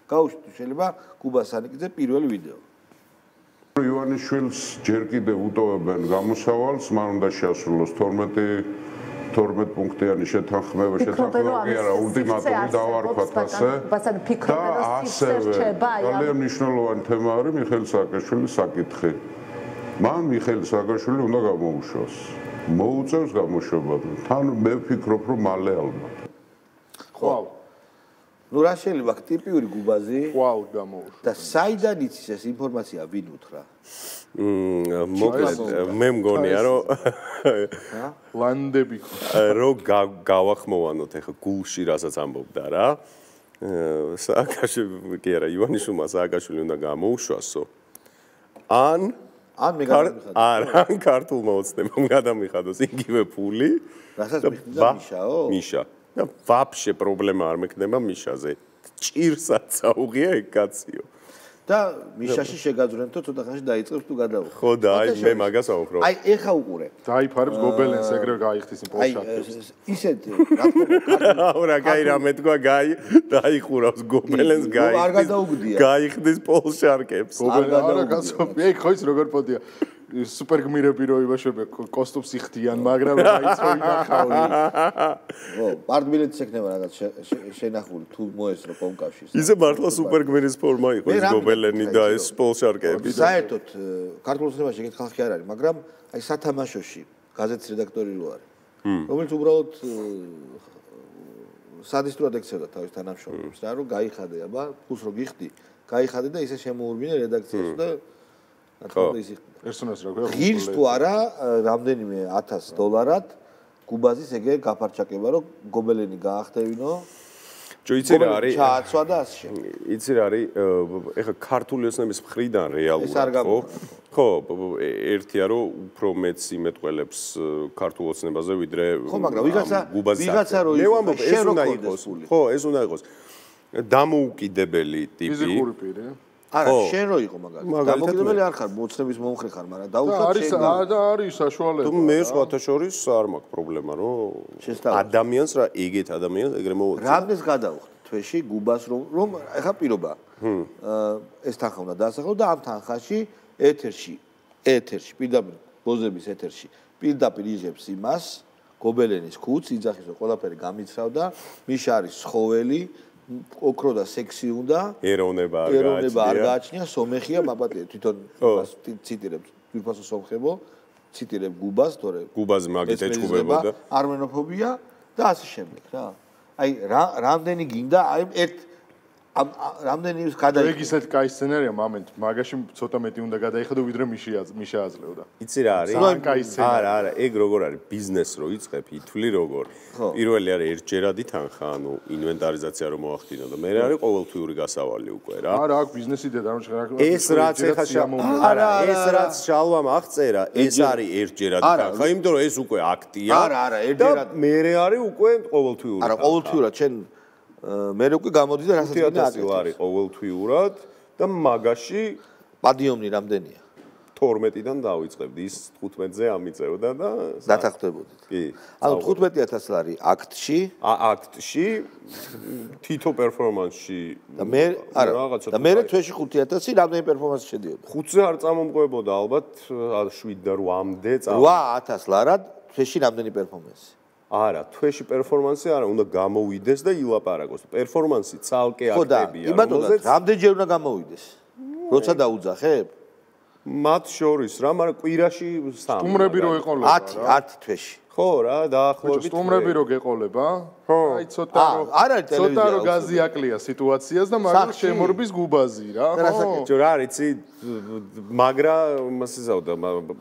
გაუშვით შეიძლება კუბა სანიკიძე პირველი ვიდეო. ივანიშვილს ჯერ კიდევ უტოვებენ გამოსავალს, მან უნდა შეასრულოს 12 პუნქტიანი შეთანხმება კი არა, ულტიმატუმი დავარქვათ ასე. და ასევე ძალიან მნიშვნელოვანი თემა არის მიხეილ სააკაშვილის საკითხი. მან მიხეილ სააკაშვილი უნდა გამოუშვას. მოუწევს გამოშვება. თან მე ვფიქრობ, რომ მალე ალბათ. ხო. ნუ რა შეიძლება ტიპიური გუბაზი? ყავ გამოუშვა. და საიდან იცის ეს ინფორმაცია ვინ უთხრა? მოკლედ მე მგონია რომ ლანდები რომ გავახმოვანოთ ახლა გულში რასაც ამბობდა რა. სააკაშვილი კი არა, ივანიშვილმა სააკაშვილი უნდა გამოუშვასო. ან მე გადამიხადო. ან ქართულმა ოცნებამ გადამიხადოს იგივე ფული. რასაც მიხდიდა მიშაო? მიშა. და ვაფშე პრობლემა არ მექნება მიშაზე. ჭირსაც საუღია ეგ კაციო. და მიშაში შეგაძვრენთო ცოტა ხანში დაიწყებს თუ გადაუხო. ხო და აი მე მაგას ავუქრობ. აი ეხა უყურე. დაიფარებს გობელენს ეგრევე გაიხდის იმ პოლშაკებს. ისეთ რა თქმა უნდა კაი რამე თქვა გაი დაიხურავს გობელენს გაი. არ გადაუგდია. გაიხდის პოლშარკებს. გობელენ არა კაცო. ეგ ხო ის როგორ პოდია. სუპერგმირები რო იმაშები კოსტუმს იხდიან, მაგრამ რაიც რო ინახავი. ო, პარტბილეტი შექნება რაღაც შენახული თუ მოესწრო კომკავშირს. ისე მართლა სუპერგმირის ფორმა იყო ეს გობელენი და ეს პოლშარკები. საერთოდ ქართულ ოცნებაში ეგეთ ხალხი არ არის, მაგრამ აი სათამაშოში გაზეთის რედაქტორი რო არის. რომელიც უბრალოდ სადისტურად ექცევდა თავის თანამშრომლებს რა, რომ გაიხადე, აბა, ფულს რო გიხდი, გაიხადე და ისე შემოურბინე რედაქციაში და პერსონაჟს რა ღირს თუ არა რამდენიმე $1000 გუბაზის ეგრე გაფარჩაკება რომ გობელენი გაახტევინო იცი რა არის ჩააცვა და ასე იცი რა არის ეხა ქართული ოცნების მხრიდან რეალურად ხო ერთია რომ უფრო მეც იმეთყველებს ქართულ ოცნებაზე ვიდრე ხო მაგრამ ვიღაცა რო ეს უნდა იყოს ხო ეს უნდა იყოს დამოუკიდებელი ტიპი ფიზიკური პირი არა შენ რო იყო მაგალითად დამოუკიდებელი არ ხარ ოცნების მომხრე ხარ მაგრამ დაუშვათ შენ არის საშუალება თუ მე სხვათა შორის არ მაქვს პრობლემა რომ ადამიანს რა ეგეთ ადამიანს ეგრე მოვუწევ რამდენს გადავხდი თვეში გუბას რომ ეხა პირობა ეს თანხა უნდა დაასახელო და ამ თანხაში ეთერში პირდაპირ ბოზების ეთერში პირდაპირ იღებს იმას გობელენის ქუდს იძახის რომ ყველაფერი გამიცრავდა მიშა არის ცხოველი ოქრო და სექსი უნდა ეროვნება არ გააჩნია სომეხია მაპატია თვითონ ციტირებს თვითონ სომხებო ციტირებ გუბას თორე გუბაზე მაგით ეჭუბებოდა არმენოფობია და ასე შემდეგ რა აი რამდენი გინდა აი ერთ რამდენი ის გადაიხადა ეგ ისეთ კაი სცენარია მომენტ მაგაში ცოტა მეტი უნდა გადაიხადო ვიდრე მიშა აძლევდა იცი რა არის არა ეგ როგორ არის ბიზნეს რო იწყებ ითვლი როგორ პირველი არის ერთჯერადი თანხა ანუ ინვენტარიზაცია რომ მოახდინო და მე არის ყოველთვიური გასავალი უკვე რა არა აქ ბიზნესი დედა რომ ეს რაც ეხა არა ეს რაც შალვამ აღწერა ეს არის ერთჯერადი თანხა იმიტომ რომ ეს უკვე აქტია არა ერთჯერადი მე არის უკვე ყოველთვიური არა ყოველთვიურად შენ მე უკვე გამოდი და რასაც გინდა არის ყოველთვიურად და მაგაში პადიუმი რამდენია 12-დან დავიწყებდი ის 15-ზე ამიწევდა და დათანხმდებოდით კი ანუ 15000 არის აქტში თითო პერფორმანსში და მე არა და მე თვეში 5000 რამდენი პერფორმანსი შედიოდა 5-ზე არ წამომყვებოდა ალბათ 7 და 8-მდე 8000 ლარად თვეში რამდენი პერფორმანსი არა, თვეში პერფორმანსი არა, უნდა გამოვიდეს და ilaparaقოს. პერფორმანსი ცალკე აქტებია. ხო და იმათაც რამდენჯერ უნდა გამოვიდეს? როცა დაუძახებ? მათ შორის რა, მაგრამ კვირაში 3. სტუმრები რო ეყოლება. 10 თვეში. ხო რა, დაახლოებით. სტუმრები რო გეყოლება? აი ცოტა რო გაზიაკლია სიტუაციას და მაგრამ შემორბის გუბაზი რა. ხო. რა არიცი, მაგრა მასიზავდა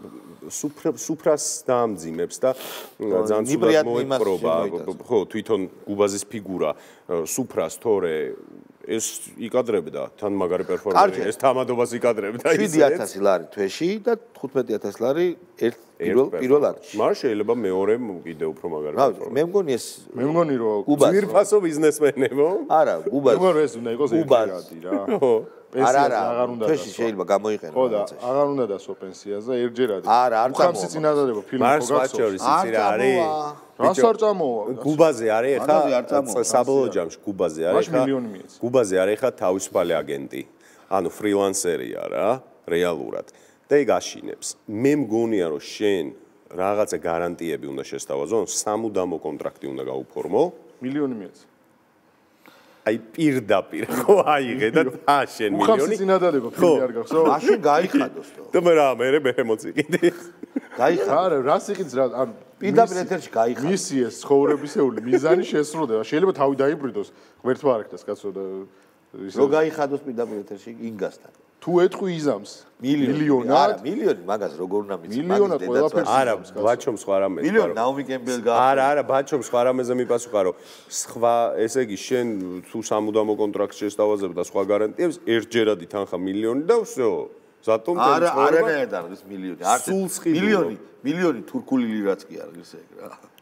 სუფრას დაამძიმებს და ძალიან ცუდად მოეპყრობა ხო თვითონ გუბაზის ფიგურა სუფრას თორე ეს იკადრებდა თან მაგარი პერფორმანსი ეს თამადობას იკადრებდა 7000 ლარი თვეში და 15,000 ლარი პირველ აქტში. მაგრამ შეიძლება მეორემ კიდე უფრო მაგარი. რა, მე მგონი ეს მე მგონი რომ ძვირფასო ბიზნესმენებო? არა, გუბას. მე მგონი ეს უნდა იყოს ერთჯერადი რა. არა, თვეში შეიძლება გამოიყენო. ხო და აღარ უნდა დასო პენსიაზე ერთჯერადი. არა, არ უხამსი წინადადება ფილმი ხო გახსოვს? მარსვაჩორის იცი რა არის? რას არ წამოვა? გუბაზე არის ხა საბოლოო ჯამში გუბაზე არის ხა მილიონი მიეც. გუბაზე არის ხა თავისუფალი აგენტი. ანუ ფრილანსერია რა, რეალურად. და ეგ აშინებს. მე მგონია რომ შენ რაღაცა გარანტიები უნდა შესთავაზო, სამუდამო კონტრაქტი უნდა გაუფორმო. მილიონი მიეც. აი პირდაპირ ხო აიღე და შენ მილიონი. უხამსი წინადადება ფილმი არ გახსოვს? მაშინ გაიხადოს თო. და მე რა მე მოციყიდი. გაიხადოს. არა, რას იყიდს რა, ან პირდაპირ ეთერში გაიხადოს. მისი ეს ცხოვრებისეული მიზანი შესრულდება. შეიძლება თავი დაიბრიდოს, ღმერთმა არ ეხტას კაცო და რო გაიხადოს პირდაპირ ეთერში ინგასთან. თუ ეთქვი იზამს მილიონად? არა, მილიონი მაგას როგორ უნდა მიცი? მილიონად ყველაფერს არა, ბაჩომ სხვა რამე. მილიონი ნაუმი კემბელ არა, ბაჩომ სხვა რამეზე მიპასუხა, რომ სხვა, ესე იგი, შენ თუ სამუდამო კონტრაქტს შესთავაზებ და სხვა გარანტიებს, ერთჯერადი თანხა მილიონი და всё. ზატომ არა, არანაირად არის მილიონი. არც მილიონი თურქული ლირაც კი არის ეგ რა.